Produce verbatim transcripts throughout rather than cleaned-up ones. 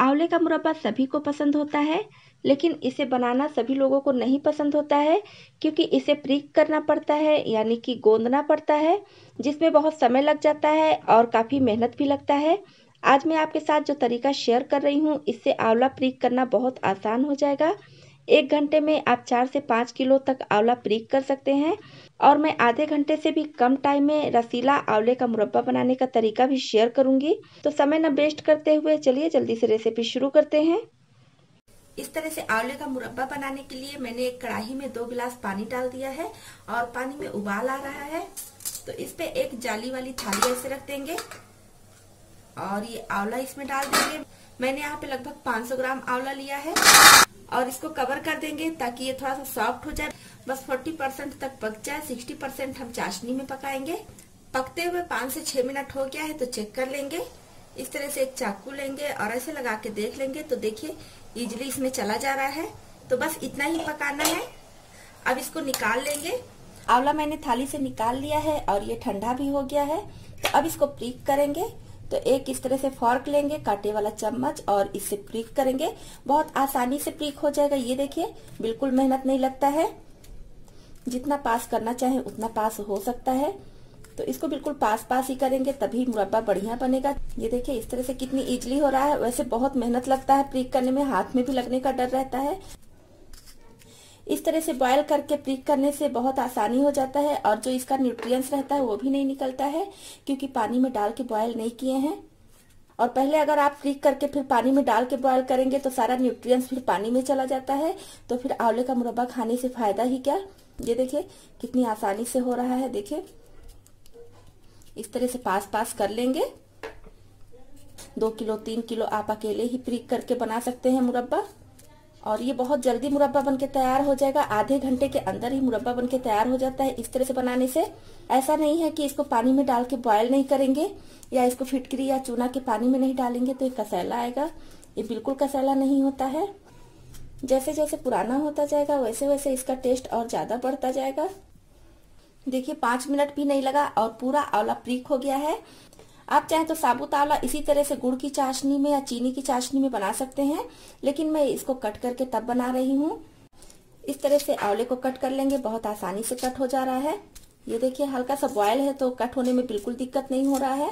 आंवले का मुरब्बा सभी को पसंद होता है, लेकिन इसे बनाना सभी लोगों को नहीं पसंद होता है, क्योंकि इसे प्रीक करना पड़ता है, यानी कि गोंदना पड़ता है, जिसमें बहुत समय लग जाता है और काफ़ी मेहनत भी लगता है। आज मैं आपके साथ जो तरीका शेयर कर रही हूँ, इससे आंवला प्रीक करना बहुत आसान हो जाएगा। एक घंटे में आप चार से पाँच किलो तक आंवला प्रीक कर सकते हैं और मैं आधे घंटे से भी कम टाइम में रसीला आंवले का मुरब्बा बनाने का तरीका भी शेयर करूंगी। तो समय न वेस्ट करते हुए चलिए जल्दी से रेसिपी शुरू करते हैं। इस तरह से आंवले का मुरब्बा बनाने के लिए मैंने एक कढ़ाई में दो गिलास पानी डाल दिया है और पानी में उबाल आ रहा है। तो इस पे एक जाली वाली थाली ऐसे रख देंगे और ये आंवला इसमें डाल देंगे। मैंने यहाँ पे लगभग पाँच सौ ग्राम आंवला लिया है और इसको कवर कर देंगे ताकि ये थोड़ा सा सॉफ्ट हो जाए। बस चालीस परसेंट तक पक जाए, साठ परसेंट हम चाशनी में पकाएंगे। पकते हुए पाँच से छह मिनट हो गया है तो चेक कर लेंगे। इस तरह से एक चाकू लेंगे और ऐसे लगा के देख लेंगे तो देखिए इजीली इसमें चला जा रहा है। तो बस इतना ही पकाना है। अब इसको निकाल लेंगे। आंवला मैंने थाली से निकाल लिया है और ये ठंडा भी हो गया है। तो अब इसको प्रीक करेंगे। तो एक इस तरह से फॉर्क लेंगे, कांटे वाला चम्मच, और इससे प्रीक करेंगे। बहुत आसानी से प्रीक हो जाएगा। ये देखिए बिल्कुल मेहनत नहीं लगता है। जितना पास करना चाहे उतना पास हो सकता है। तो इसको बिल्कुल पास पास ही करेंगे तभी मुरब्बा बढ़िया बनेगा। ये देखिए इस तरह से कितनी इजीली हो रहा है। वैसे बहुत मेहनत लगता है प्रीक करने में, हाथ में भी लगने का डर रहता है। इस तरह से बॉयल करके प्रीक करने से बहुत आसानी हो जाता है और जो इसका न्यूट्रिएंट्स रहता है वो भी नहीं निकलता है, क्योंकि पानी में डाल के बॉयल नहीं किए हैं। और पहले अगर आप प्रीक करके फिर पानी में डाल के बॉयल करेंगे तो सारा न्यूट्रिएंट्स फिर पानी में चला जाता है। तो फिर आंवले का मुरब्बा खाने से फायदा ही क्या। ये देखिए कितनी आसानी से हो रहा है। देखिए इस तरह से पास पास कर लेंगे। दो किलो तीन किलो आप अकेले ही प्रीक करके बना सकते हैं मुरब्बा, और ये बहुत जल्दी मुरब्बा बनके तैयार हो जाएगा। आधे घंटे के अंदर ही मुरब्बा बनके तैयार हो जाता है इस तरह से बनाने से। ऐसा नहीं है कि इसको पानी में डाल के बॉयल नहीं करेंगे या इसको फिटकरी या चूना के पानी में नहीं डालेंगे तो ये कसैला आएगा। ये बिल्कुल कसैला नहीं होता है। जैसे जैसे पुराना होता जाएगा वैसे वैसे इसका टेस्ट और ज्यादा बढ़ता जाएगा। देखिए पांच मिनट भी नहीं लगा और पूरा आंवला प्रीक हो गया है। आप चाहे तो साबुत आंवला इसी तरह से गुड़ की चाशनी में या चीनी की चाशनी में बना सकते हैं, लेकिन मैं इसको कट करके तब बना रही हूँ। इस तरह से आंवले को कट कर लेंगे। बहुत आसानी से कट हो जा रहा है। ये देखिए हल्का सा बॉयल है तो कट होने में बिल्कुल दिक्कत नहीं हो रहा है।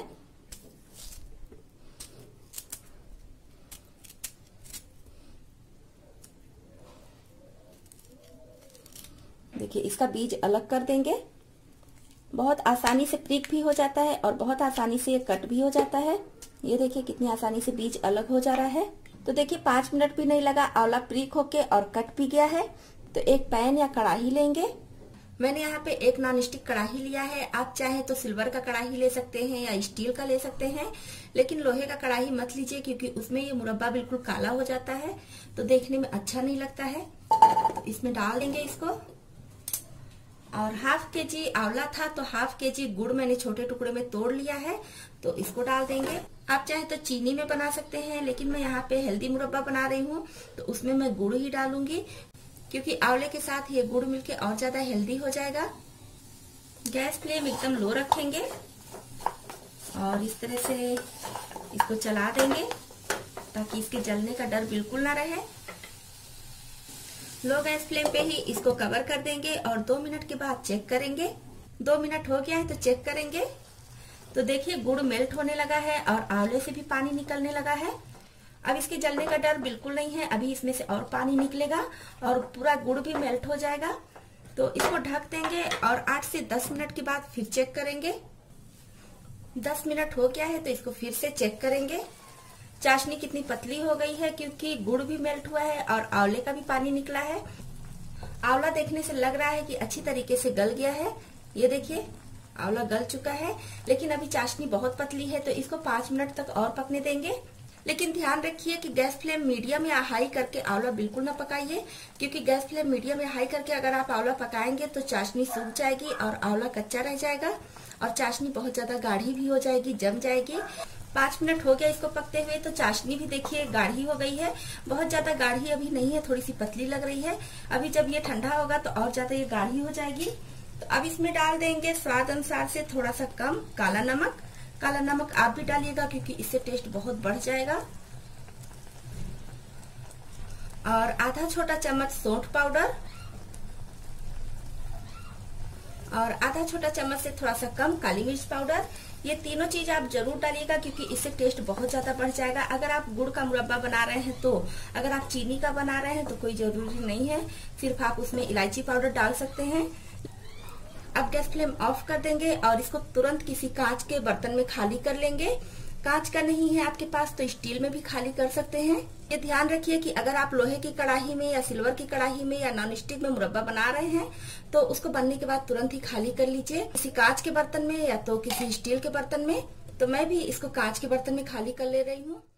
देखिए इसका बीज अलग कर देंगे। बहुत आसानी से प्रीक भी हो जाता है और बहुत आसानी से ये कट भी हो जाता है। ये देखिए कितनी आसानी से बीज अलग हो जा रहा है। तो देखिए पांच मिनट भी नहीं लगा, आंवला प्रीक होके और कट भी गया है। तो एक पैन या कढ़ाई लेंगे। मैंने यहाँ पे एक नॉन स्टिक कढ़ाई लिया है। आप चाहे तो सिल्वर का कढ़ाई ले सकते हैं या स्टील का ले सकते हैं, लेकिन लोहे का कढ़ाई मत लीजिए क्योंकि उसमें ये मुरब्बा बिल्कुल काला हो जाता है तो देखने में अच्छा नहीं लगता है। तो इसमें डाल देंगे इसको। और हाफ के जी आंवला था तो हाफ के जी गुड़ मैंने छोटे टुकड़े में तोड़ लिया है तो इसको डाल देंगे। आप चाहे तो चीनी में बना सकते हैं, लेकिन मैं यहाँ पे हेल्दी मुरब्बा बना रही हूँ तो उसमें मैं गुड़ ही डालूंगी, क्योंकि आंवले के साथ ये गुड़ मिलके और ज्यादा हेल्दी हो जाएगा। गैस फ्लेम एकदम लो रखेंगे और इस तरह से इसको चला देंगे ताकि इसके जलने का डर बिल्कुल ना रहे। लो गैस फ्लेम पे ही इसको कवर कर देंगे और दो मिनट के बाद चेक करेंगे। दो मिनट हो गया है तो चेक करेंगे। तो देखिए गुड़ मेल्ट होने लगा है और आंवले से भी पानी निकलने लगा है। अब इसके जलने का डर बिल्कुल नहीं है। अभी इसमें से और पानी निकलेगा और पूरा गुड़ भी मेल्ट हो जाएगा। तो इसको ढक देंगे और आठ से दस मिनट के बाद फिर चेक करेंगे। दस मिनट हो गया है तो इसको फिर से चेक करेंगे। चाशनी कितनी पतली हो गई है क्योंकि गुड़ भी मेल्ट हुआ है और आंवले का भी पानी निकला है। आंवला देखने से लग रहा है कि अच्छी तरीके से गल गया है। ये देखिए आंवला गल चुका है, लेकिन अभी चाशनी बहुत पतली है तो इसको पांच मिनट तक और पकने देंगे। लेकिन ध्यान रखिए कि गैस फ्लेम मीडियम या हाई करके आंवला बिल्कुल ना पकाइए, क्योंकि गैस फ्लेम मीडियम या हाई करके अगर आप आंवला पकाएंगे तो चाशनी सूख जाएगी और आंवला कच्चा रह जाएगा और चाशनी बहुत ज्यादा गाढ़ी भी हो जाएगी, जम जाएगी। पांच मिनट हो गया इसको पकते हुए तो चाशनी भी देखिए गाढ़ी हो गई है। बहुत ज्यादा गाढ़ी अभी नहीं है, थोड़ी सी पतली लग रही है। अभी जब ये ठंडा होगा तो और ज्यादा ये गाढ़ी हो जाएगी। तो अब इसमें डाल देंगे स्वाद अनुसार से थोड़ा सा कम काला नमक। काला नमक आप भी डालिएगा क्योंकि इससे टेस्ट बहुत बढ़ जाएगा। और आधा छोटा चम्मच सौंठ पाउडर और आधा छोटा चम्मच से थोड़ा सा कम काली मिर्च पाउडर। ये तीनों चीज आप जरूर डालिएगा क्योंकि इससे टेस्ट बहुत ज्यादा बढ़ जाएगा। अगर आप गुड़ का मुरब्बा बना रहे हैं तो, अगर आप चीनी का बना रहे हैं तो कोई जरूरी नहीं है, सिर्फ आप उसमें इलायची पाउडर डाल सकते हैं। अब गैस फ्लेम ऑफ कर देंगे और इसको तुरंत किसी कांच के बर्तन में खाली कर लेंगे। कांच का नहीं है आपके पास तो स्टील में भी खाली कर सकते हैं। ये ध्यान रखिए कि अगर आप लोहे की कढ़ाई में या सिल्वर की कढ़ाई में या नॉन स्टिक में मुरब्बा बना रहे हैं तो उसको बनने के बाद तुरंत ही खाली कर लीजिए, किसी कांच के बर्तन में या तो किसी स्टील के बर्तन में। तो मैं भी इसको कांच के बर्तन में खाली कर ले रही हूँ।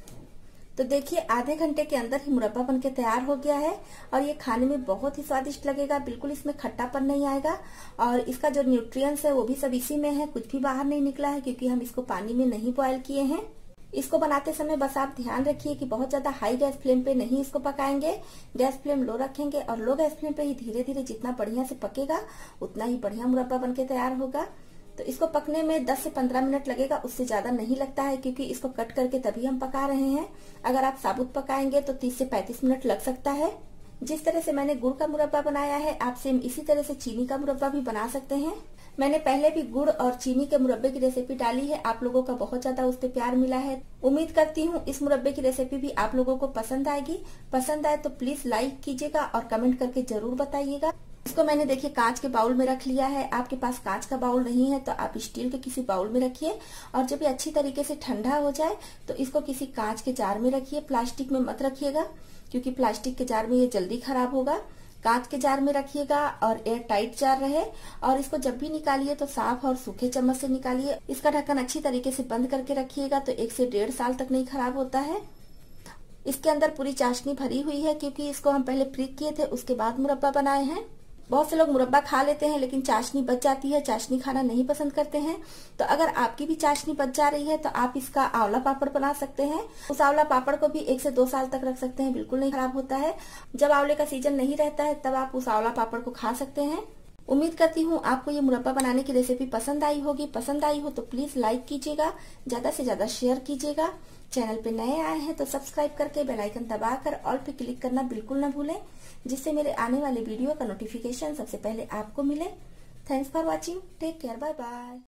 तो देखिए आधे घंटे के अंदर ही मुरब्बा बनके तैयार हो गया है और ये खाने में बहुत ही स्वादिष्ट लगेगा। बिल्कुल इसमें खट्टापन नहीं आएगा और इसका जो न्यूट्रिएंट्स है वो भी सब इसी में है, कुछ भी बाहर नहीं निकला है क्योंकि हम इसको पानी में नहीं बॉयल किए हैं। इसको बनाते समय बस आप ध्यान रखिए कि बहुत ज्यादा हाई गैस फ्लेम पे नहीं इसको पकाएंगे, गैस फ्लेम लो रखेंगे और लो गैस फ्लेम पे ही धीरे धीरे जितना बढ़िया से पकेगा उतना ही बढ़िया मुरब्बा बनके तैयार होगा। तो इसको पकने में दस से पंद्रह मिनट लगेगा, उससे ज्यादा नहीं लगता है क्योंकि इसको कट करके तभी हम पका रहे हैं। अगर आप साबुत पकाएंगे तो तीस से पैंतीस मिनट लग सकता है। जिस तरह से मैंने गुड़ का मुरब्बा बनाया है आप सेम इसी तरह से चीनी का मुरब्बा भी बना सकते हैं। मैंने पहले भी गुड़ और चीनी के मुरब्बे की रेसिपी डाली है, आप लोगों का बहुत ज्यादा उस पर प्यार मिला है। उम्मीद करती हूँ इस मुरब्बे की रेसिपी भी आप लोगों को पसंद आएगी। पसंद आए तो प्लीज लाइक कीजिएगा और कमेंट करके जरूर बताइएगा। इसको मैंने देखिए कांच के बाउल में रख लिया है। आपके पास कांच का बाउल नहीं है तो आप स्टील के किसी बाउल में रखिए और जब ये अच्छी तरीके से ठंडा हो जाए तो इसको किसी कांच के जार में रखिए, प्लास्टिक में मत रखिएगा क्योंकि प्लास्टिक के जार में ये जल्दी खराब होगा। कांच के जार में रखिएगा और एयर टाइट जार रहे और इसको जब भी निकालिए तो साफ और सूखे चम्मच से निकालिए। इसका ढक्कन अच्छी तरीके से बंद करके रखिएगा तो एक से डेढ़ साल तक नहीं खराब होता है। इसके अंदर पूरी चाशनी भरी हुई है क्योंकि इसको हम पहले फ्रीज किए थे उसके बाद मुरब्बा बनाए हैं। बहुत से लोग मुरब्बा खा लेते हैं लेकिन चाशनी बच जाती है, चाशनी खाना नहीं पसंद करते हैं। तो अगर आपकी भी चाशनी बच जा रही है तो आप इसका आंवला पापड़ बना सकते हैं। उस आंवला पापड़ को भी एक से दो साल तक रख सकते हैं, बिल्कुल नहीं खराब होता है। जब आंवले का सीजन नहीं रहता है तब आप उस आंवला पापड़ को खा सकते हैं। उम्मीद करती हूँ आपको ये मुरब्बा बनाने की रेसिपी पसंद आई होगी। पसंद आई हो तो प्लीज लाइक कीजिएगा, ज्यादा से ज्यादा शेयर कीजिएगा। चैनल पे नए आए हैं तो सब्सक्राइब करके बेल आइकन दबाकर ऑल पे क्लिक करना बिल्कुल न भूलें, जिससे मेरे आने वाले वीडियो का नोटिफिकेशन सबसे पहले आपको मिले। Thanks for watching, take care, bye bye.